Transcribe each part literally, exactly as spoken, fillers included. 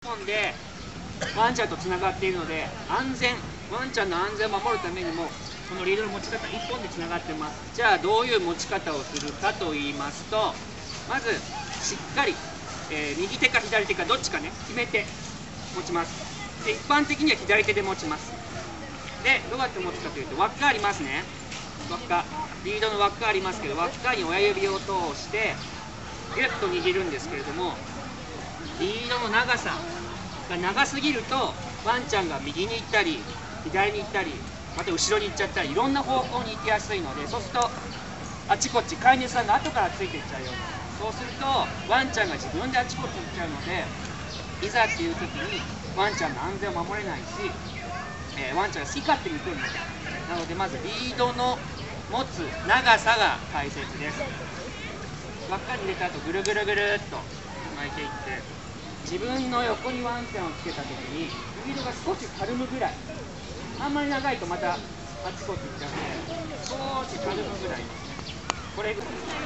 本でワンちゃんとつながっているので、安全ワンちゃんの安全を守るためにもこのリードの持ち方いっぽんでつながってます。じゃあどういう持ち方をするかと言いますと、まずしっかり、えー、右手か左手かどっちかね決めて持ちます。で一般的には左手で持ちます。でどうやって持つかというと、輪っかありますね。輪っかリードの輪っかありますけど、輪っかに親指を通してギュッと握るんですけれども、リードの長さが長すぎるとワンちゃんが右に行ったり左に行ったりまた後ろに行っちゃったりいろんな方向に行きやすいので、そうするとあちこち飼い主さんが後からついていっちゃうような、そうするとワンちゃんが自分であちこち行っちゃうので、いざっていう時にワンちゃんの安全を守れないし、えー、ワンちゃんが好き勝手に行くんです。なのでまずリードの持つ長さが大切です。輪っかに入れた後ぐるぐるぐるっと巻いていって、自分の横にワンちゃんをつけた時にリードが少したるむぐらい、あんまり長いとまたあちこち行っちゃうので少したるむぐらいですね。これぐらい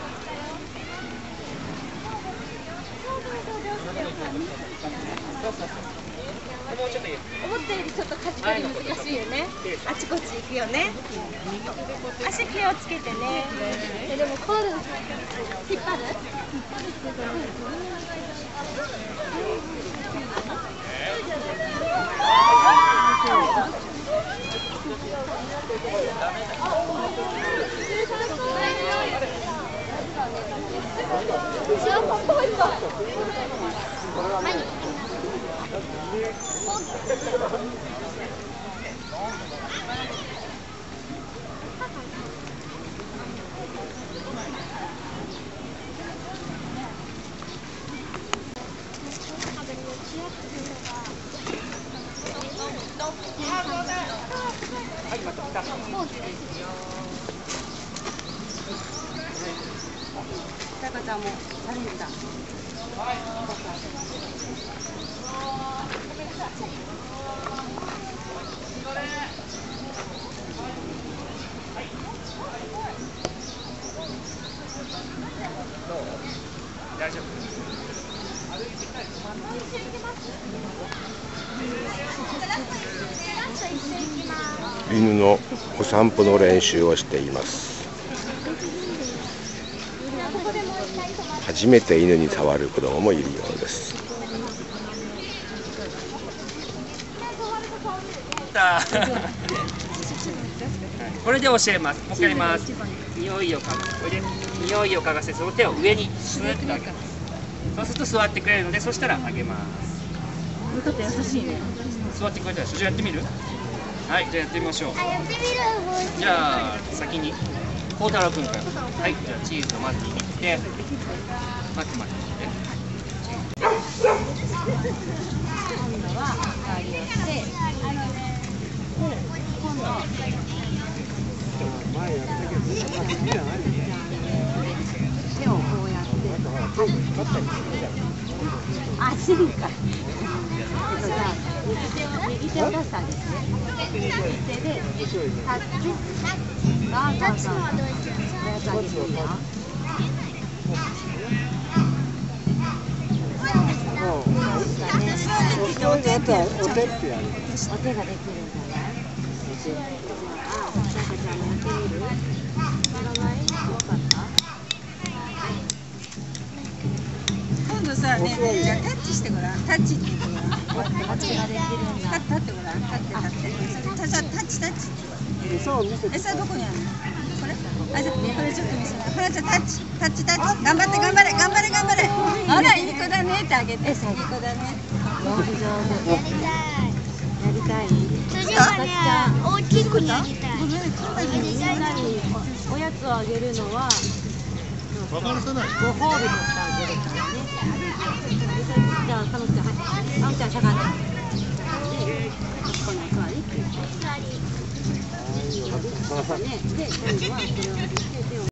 もうちょっといい。 思ったよりちょっと舵取り難しいよね。あちこち行くよね。足気をつけてね。えでもコール引っ張る？ はい、また来た。 タカちゃんもチャレンジだ。 大丈夫。 犬のお散歩の練習をしています。初めて犬に触る子供もいるようです。 これで教えます。もう一回やります。匂いを嗅ぐ。これで匂いを嗅がせ、その手を上にスーッと上げます。そうすると座ってくれるので、そしたら上げます。 ちょっと優しいね。 座ってくれたでしょ。じゃあやってみる？はい、じゃあやってみましょう。 あ、やってみる。 じゃあ先に孝太郎くんから。はい、じゃあチーズをまず握って、待って待って。 今度は明かりをして、今度手をこうやって、足にか。えっとじゃあ右手を右手を出してあげて、右手でタッチ。ああ、タッチはどうやってあげていいの？お手ができるんじゃない？じゃあ、さかちゃんもやってみる？わからない？わかった？ 今度さ、ね、じゃあタッチしてごらん。タッチって言ってごらん。 タッチができるんだ。 立ってごらん。立って立って。タッチタッチ。餌どこにあるの？これ？あ、じゃあこれちょっと見せない。ほらじゃあタッチタッチタッチ。頑張って頑張れ頑張れ頑張れ。あらいい子だねってあげて。いい子だね。 上手上手。やりたい。やりたい。 次はね、 大きくなりたい。 ごめん、 みんなにおやつをあげるのはご褒美としてあげるからね。じゃあ、かのちゃん、はい。かのちゃん、しゃがんで。で、この座り。座り。ね、で、今度はこれを。